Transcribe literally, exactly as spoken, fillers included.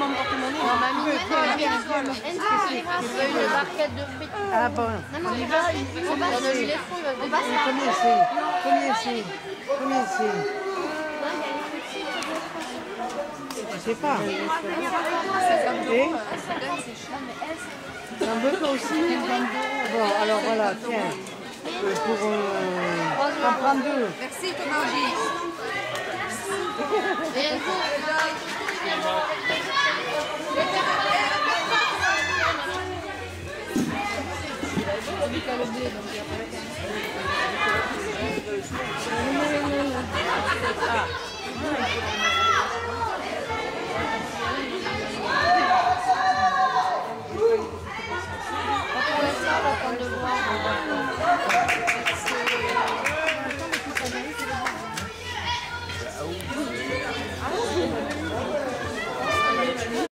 mon porte-monnaie. Non, mamie, il faut une barquette de frites. Ah bon. On y va, on va dans le les fonds, il va se débrouiller. Combien c'est? Combien c'est? Combien c'est? Je sais pas. Et t'en veux toi aussi? Bon, alors voilà, tiens. Euh, pour... Euh, t'en prends deux. Merci, Thomas. Et elle